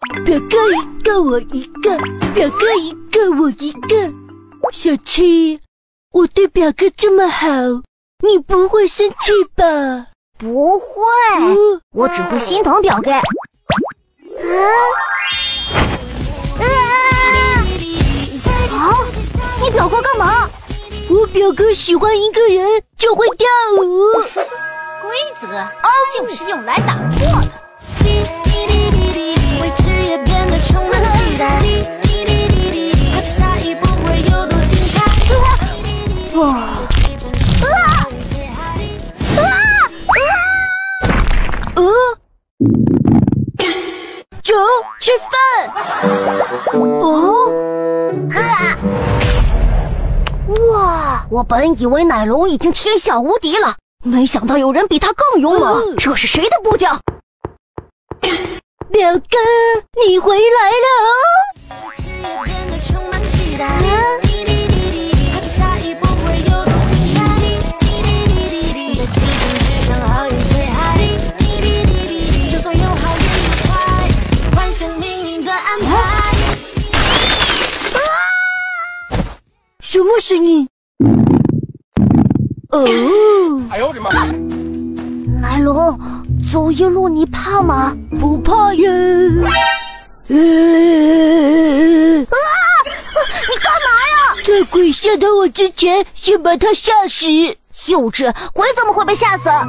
表哥一个我一个，表哥一个我一个。小七，我对表哥这么好，你不会生气吧？ 不会，我只会心疼表哥。你表哥干嘛？ 我表哥喜欢一个人就会跳舞。 规则就是用来打破的。未知也变得充满期待，好奇下一步会有多精彩。 走，吃饭。 哇！我本以为奶龙已经天下无敌了，没想到有人比他更勇猛。这是谁的部将？ 表哥，你回来了哦！什么声音？哦！ 哎呦我的妈！ 奶龙，走夜路你怕吗？ 不怕呀！ 你干嘛呀？ 在鬼吓到我之前，先把他吓死。 幼稚，鬼怎么会被吓死？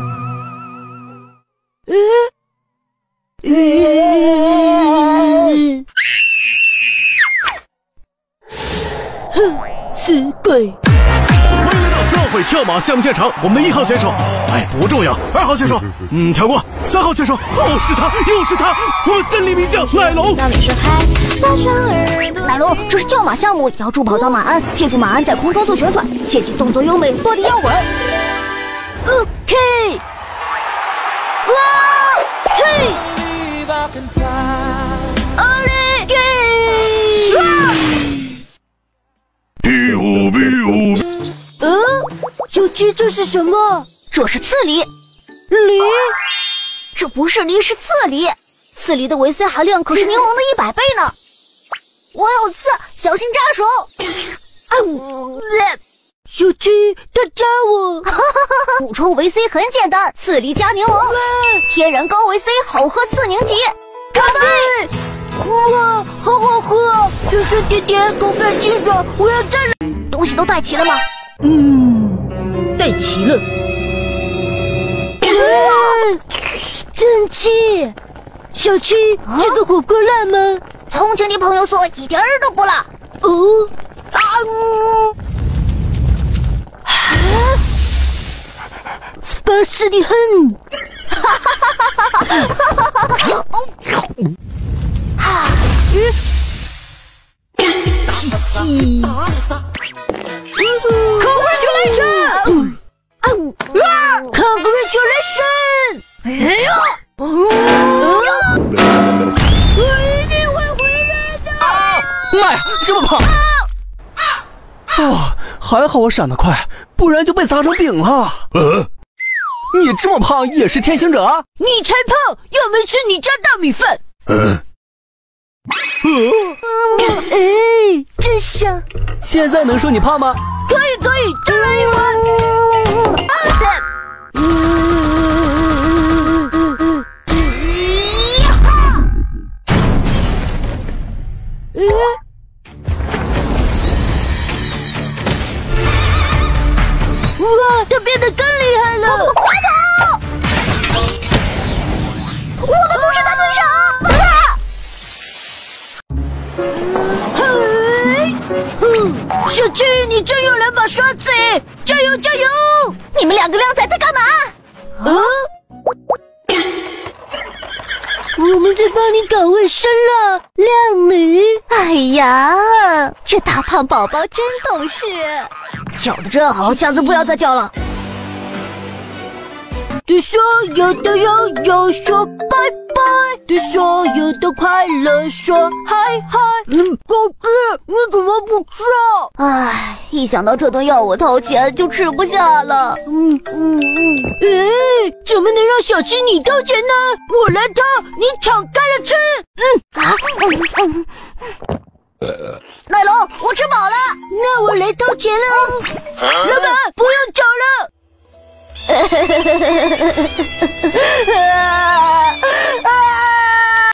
哼，死鬼！ 欢迎来到3号会跳马项目现场，我们的1号选手，不重要，2号选手，跳过，3号选手，是他，又是他，我们森林名将奶龙。 奶龙，这是跳马项目，要助跑到马鞍，借助马鞍在空中做旋转，切记动作优美，落地要稳。 OK。哇，嘿！奥利给！小七，这是什么？ 这是刺梨。 梨？ 这不是梨，是刺梨。刺梨的维 C 含量可是柠檬的100倍呢。我有刺，小心扎手。 小七，他扎我。 补充维 C 很简单，刺梨加柠檬，天然高维 C， 好喝刺凝结。干杯！ 哇，好好喝，酸酸甜甜，口感清爽，我要再来。 东西都带齐了吗？ 带齐了。真气！小七，这个火锅辣吗？ 从前的朋友说一点儿都不辣。巴斯的很。 Congratulations！ Congratulations！ 我一定会回来的。 妈呀，这么胖！还好我闪得快，不然就被砸成饼了。你这么胖也是天行者？ 你才胖，又没吃你家大米饭。真香！ 现在能说你胖吗？ 可以，再来一碗。哇，他变得更厉害了！ 快跑！我们不是他对手！ 小七，你真有2把刷子，加油加油！ 你们2个靓仔在干嘛？ 我们在帮你搞卫生了，靓女。 哎呀，这大胖宝宝真懂事，叫得真好，下次不要再叫了。 对所有的友友说拜拜，对所有的快乐说嗨嗨。小七，你怎么不吃啊？ 一想到这顿要我掏钱，就吃不下了。 怎么能让小七你掏钱呢？我来掏，你敞开了吃。 奶龙，我吃饱了， 那我来掏钱喽。老板，不用找了。